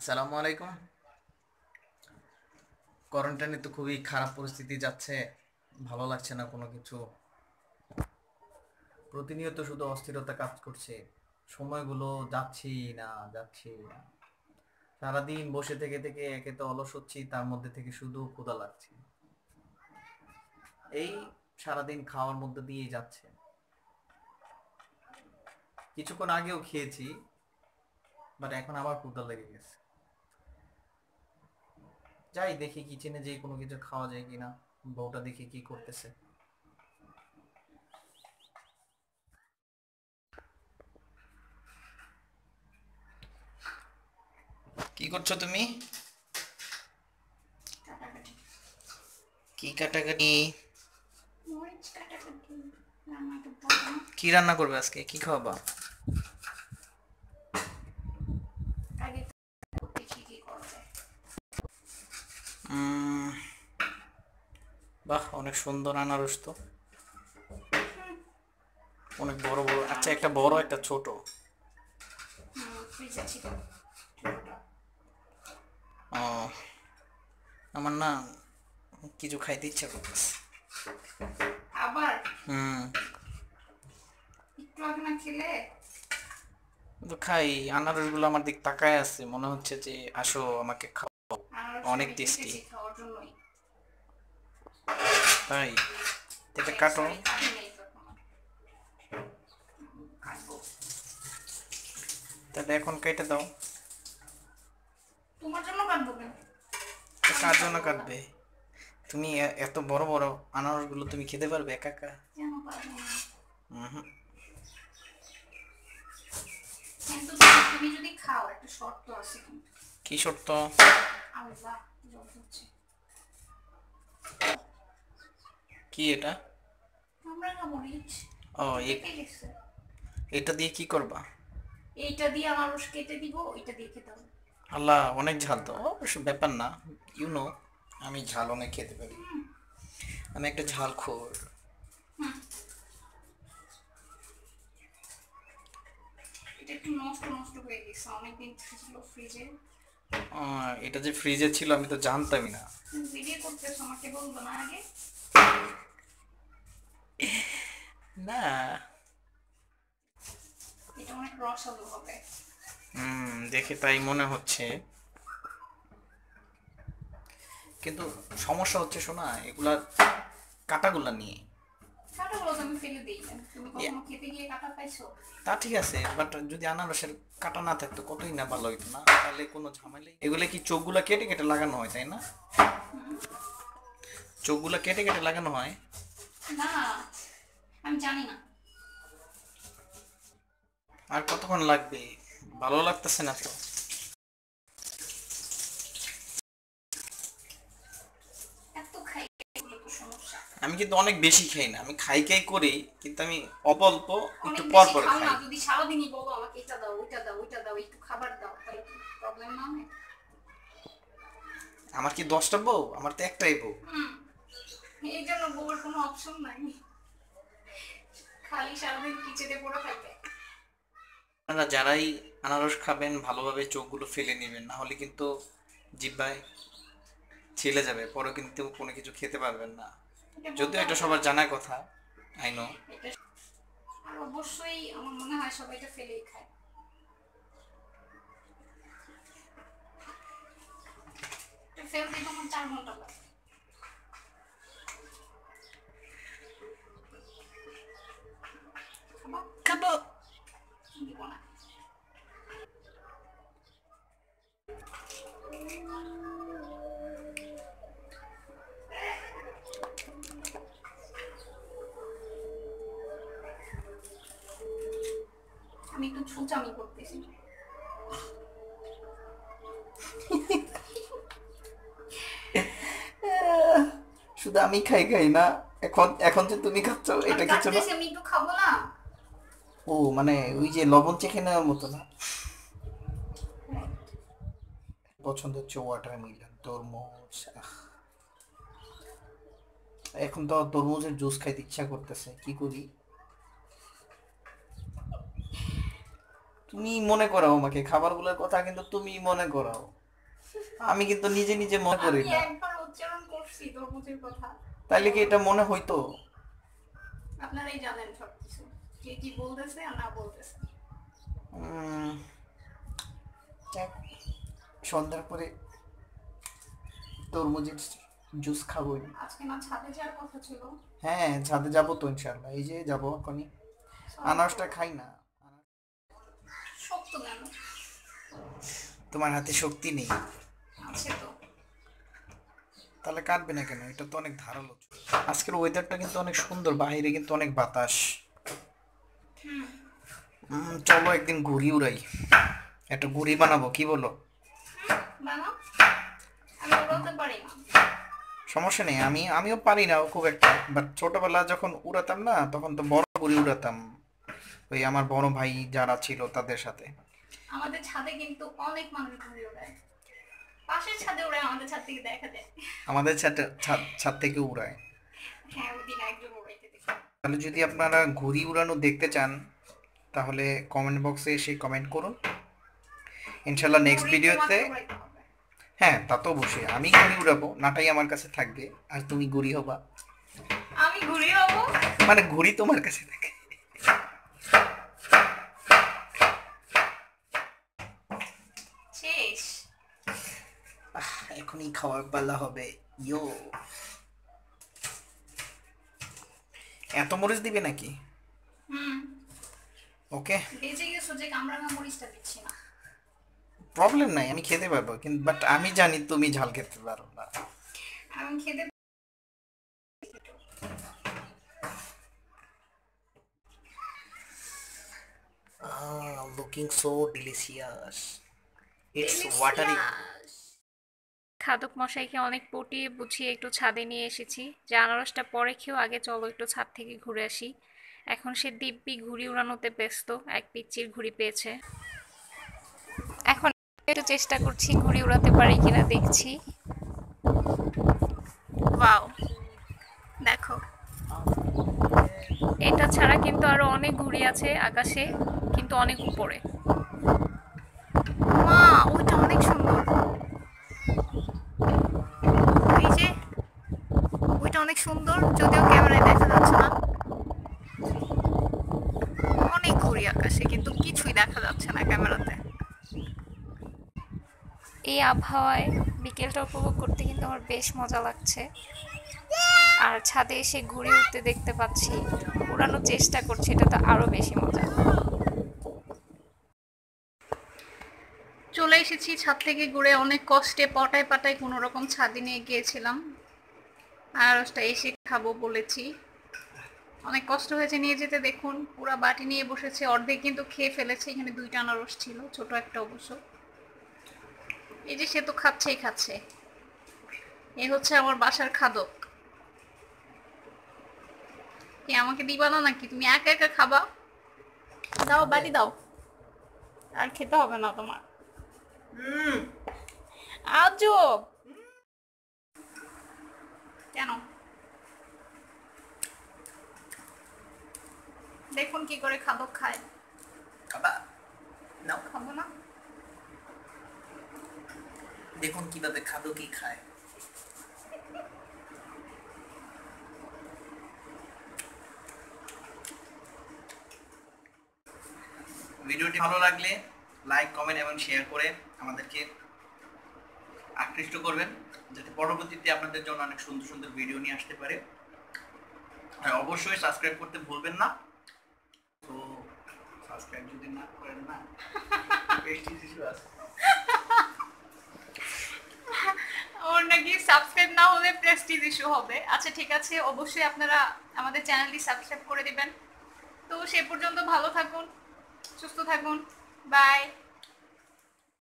আসসালামু আলাইকুম। কোয়ারেন্টাইনে তো খুবই খারাপ পরিস্থিতি যাচ্ছে, ভালো লাগছে না কোনো কিছু। প্রতিনিয়ত শুধু অস্থিরতা কাজ করছে, সময়গুলো যাচ্ছি না। সারাদিন বসে থেকে থেকে একে তো অলস হচ্ছি, তার মধ্যে থেকে শুধু ক্ষুধা লাগছে। এই সারাদিন খাওয়ার মধ্যে দিয়েই যাচ্ছে। কিছুক্ষণ আগেও খেয়েছি, বাট এখন আবার ক্ষুধা লেগে গেছে। যাই দেখি কিচেনে যে কোনো কিছু খাওয়া যায় কিনা, বউটা দেখি কি করতেছে। কি করছো তুমি? কাটাকাটি। কি কাটাকাটি? মরিচ কাটাকাটি। রান্না করতে হবে না। কি রান্না করবে আজকে, কি খাওয়াবা? আগে দেখি কি করা যায়। উম, বাহ, অনেক সুন্দর আনারস তো। অনেক বড় বড়। আচ্ছা, একটা বড় একটা ছোট। ফ্রিজে ছিল ছোটটা। ও, আমার না কিছু খাইতে ইচ্ছা করতেছে। আবার হুম। একটু আগে না খেলে? তো খাই। আনারসগুলো আমার দিক তাকায় আছে, মনে হচ্ছে যে আসো আমাকে খাও। আনারস অনেক আমি টেস্টি। কেটেছি খাওয়ার জন্যই। তাই? এটা কাটো। সরি, কাটি নেই তখন। কাটবো। তাহলে এখন কেটে দাও। তোমার জন্য কাটবো কেন? তো আমি কার জন্য খাবো ওটা। কাটবে? তুমি এত বড় বড় আনারসগুলো তুমি খেতে পারবে একা একা? কেন পারবো না? হুম। কিন্তু তুমি যদি খাও, একটা শর্ত আছে কিন্তু। কি শর্ত? আল্লাহ, জল হচ্ছে। কি এটা? আমরা না মরিচ ও, পেকে গেছে। এটা দিয়ে কি করবা? এইটা দিয়ে আনারস কেটে দিব, ওইটা দিয়ে খেতে হবে। আল্লাহ, অনেক ঝাল তো। অবশ্য ব্যাপার না, ইউ আমি ঝাল অনেক খেতে পারি। আমি একটা ঝাল খোর। হুম, এটা একটু নষ্ট নষ্ট হয়ে গেছে, অনেকদিন ছিল ফ্রিজে। এটা যে ফ্রিজে ছিল আমি তো জানতামই না। তুমি ভিডিও করতেছো, আমাকে বলবো না আগে? না। এটা অনেক রসালো হবে। দেখে তাই মনে হচ্ছে, কিন্তু সমস্যা হচ্ছে শোনা, এগুলা কাটাগুলা নিয়ে। কাঁটাগুলো তো আমি ফেলে দিই না। তুমি এ, কখনো খেতে গিয়ে কাঁটা পাইছো? তা ঠিক আছে, বাট যদি আনারসের কাটা না থাকতো কতই না ভালো হইতো না, তাহলে কোনো ঝামেলাই। এগুলা কি চোখগুলা কেটে কেটে লাগানো হয়, তাই না? চোখগুলা কেটে কেটে লাগানো হয়। না, আমি জানি না। আর কতক্ষণ লাগবে? ভালো লাগতেছে না তো। এত খাই, এগুলো তো সমস্যা। আমি কিন্তু অনেক বেশি খাই না, আমি খাই খাই করি, কিন্তু আমি অল্প অল্প একটু অনেক পর বেশি পর খাও না, খাই। যদি সারাদিনই বলো আমাকে এটা দাও ওইটা দাও ওইটা দাও, একটু খাবার দাও, তাহলে প্রবলেম না হয়? আমার কি 10টা বউ? আমার তো একটাই বউ। এই জন্য বউয়ের কোনো অপশন নাই, খালি সারাদিন কিচেনে পড়ে থাকবে। আপনারা যারাই আনারস খাবেন ভালোভাবে চোখগুলো ফেলে নেবেন, না হলে কিন্তু জিহ্বায় ছিলে যাবে, পরে কিন্তু কোনো কিছু খেতে পারবেন না। এটা বলতে যদিও এটা হবে না। সবার জানার কথা, আই নো। এটা আর অবশ্যই আমার মনে হয় সবাই এটা ফেলেই খায়। এটা ফেলতে তখন 4 ঘন্টা লাগে। খাবার খাবো। দিব না। আমি একটু ছুচামি করতেছি। শুধু আমি খাই খাই না, এখন এখন যে তুমি খাচ্ছ আমি এটা কিছু না। কাটতেছি, আমি একটু খাবো না? ও মানে ওই যে লবণ চেখে নেওয়ার মতো না। পছন্দ হচ্ছে ওয়াটারমেলন, তরমুজ। এখন তো তরমুজের জুস খাইতে ইচ্ছা করতেছে, কি করি? তুমি মনে করাও আমাকে খাবারগুলোর কথা, কিন্তু তুমি মনে করাও, আমি কিন্তু নিজে নিজে মনে করি আমি না। একবার উচ্চারণ করছি তরমুজের কথা। তাইলে কি এটা মনে হইতো? আপনারাই জানেন সবকিছু, কে কি বলতেছে আর না বলতেছে। উম, যাক, সন্ধ্যার পরে তরমুজের জুস খাবোই। আজকে না ছাদে যাওয়ার কথা ছিল। হ্যাঁ, ছাদে যাবো তো ইনশাল্লাহ, এই যে যাবো এখনই। আনারসটা খাই না। শক্ত কেন? তোমার হাতে শক্তি নেই। আছে তো। তাহলে কাটবে না কেন? এটা তো অনেক ধারালো। আজকের ওয়েদারটা কিন্তু অনেক সুন্দর, বাইরে কিন্তু অনেক বাতাস। চলো একদিন ঘুড়ি উড়াই, একটা ঘুড়ি বানাবো, কি বলো? বানাও। আমি উড়াতে পারি না। সমস্যা নেই, আমিও পারি না খুব একটা, বাট ছোটবেলা যখন উড়াতাম না, তখন তো বড় ঘুড়ি উড়াতাম, ওই আমার বড় ভাই যারা ছিল তাদের সাথে। আমাদের ছাদে কিন্তু অনেক মানুষ ঘুরে ওড়ায়। পাশের ছাদে ওড়ায়, আমাদের ছাদ থেকে দেখা যায়। আমাদের ছাদ ছাদ ছাদ থেকে উড়ায়। হ্যাঁ, ওই দিন একজন ওড়াইতে দেখি। তাহলে যদি আপনারা ঘুড়ি উড়ানো দেখতে চান, তাহলে কমেন্ট বক্সে এসে কমেন্ট করুন, ইনশাল্লাহ নেক্সট ঘুড়ি ভিডিওতে। তোমাকে উড়াইতে হবে। হ্যাঁ, তা তো অবশ্যই, আমি ঘুড়ি উড়াবো, নাটাই আমার কাছে থাকবে, আর তুমি ঘুড়ি হবা। আমি ঘুড়ি হবো। মানে ঘুড়ি তোমার কাছে থাকে। শেষ। এখনই খাওয়ার পালা হবে। ইয়ো, এত মরিচ দিবে নাকি? হুম। ওকে, বেঁচে গেছো যে কামরাঙা মরিচটা দিচ্ছি না। প্রবলেম নাই, আমি খেতে পারবো, কিন্তু বাট আমি জানি তুমি ঝাল খেতে পারো না। আমি খেতে looking so delicious, it's watery. খাদক মশাইকে অনেক পটিয়ে বুঝিয়ে একটু ছাদে নিয়ে এসেছি, যে আনারসটা পরে খেয়েও আগে চলো একটু ছাদ থেকে ঘুরে আসি। এখন সে দিব্যি ঘুড়ি উড়ানোতে ব্যস্ত, এক পিচ্চির ঘুড়ি পেয়েছে। এখন একটু চেষ্টা করছি ঘুড়ি উড়াতে পারি কিনা, দেখছি। ওয়াও, দেখো, এটা ছাড়া কিন্তু আরো অনেক ঘুড়ি আছে আকাশে, কিন্তু অনেক উপরে। মা, ওইটা অনেক সুন্দর। এই যে ওইটা অনেক সুন্দর, যদিও ক্যামেরায় দেখা যাচ্ছে না। অনেক ঘুড়ি আকাশে, কিন্তু কিছুই দেখা যাচ্ছে না ক্যামেরাতে। এই আবহাওয়ায় বিকেলটা উপভোগ করতে কিন্তু আমার বেশ মজা লাগছে। আর ছাদে এসে ঘুড়ি উঠতে দেখতে পাচ্ছি, উড়ানোর চেষ্টা করছি, এটা তো আরো বেশি মজা। চলে এসেছি ছাদ থেকে ঘুরে, অনেক কষ্টে পটায় পাটায় কোনো রকম ছাদে নিয়ে গিয়েছিলাম। আনারসটা এসে খাবো বলেছি, অনেক কষ্ট হয়েছে নিয়ে যেতে। দেখুন পুরা বাটি নিয়ে বসেছে, অর্ধেক কিন্তু খেয়ে ফেলেছে। এখানে 2টা আনারস ছিল, ছোট একটা অবশ্য। এই যে সে তো খাচ্ছেই খাচ্ছে। এ হচ্ছে আমার বাসার খাদক। কি আমাকে দিবা না নাকি? তুমি একা একা খাবা? দাও, বাড়ি দাও। আর খেতে হবে না তোমার। আজব। কেন? দেখুন কি করে খাদক খায়। খাবা? নাও, খাবো না। দেখুন কিভাবে খাদকই খায়। ভিডিওটি ভালো লাগলে লাইক, কমেন্ট এবং শেয়ার করে আমাদেরকে আকৃষ্ট করবেন, যাতে পরবর্তীতে আপনাদের জন্য অনেক সুন্দর সুন্দর ভিডিও নিয়ে আসতে পারে। আর অবশ্যই সাবস্ক্রাইব করতে ভুলবেন না। তো সাবস্ক্রাইব যদি না করেন না, পেস্টিজ ইস্যু আছে। ওর নাকি সাবস্ক্রাইব না হলে প্রেস্টিজ ইস্যু হবে। আচ্ছা ঠিক আছে, অবশ্যই আপনারা আমাদের চ্যানেলটি সাবস্ক্রাইব করে দিবেন। তো সে পর্যন্ত ভালো থাকুন, সুস্থ থাকুন, বাই।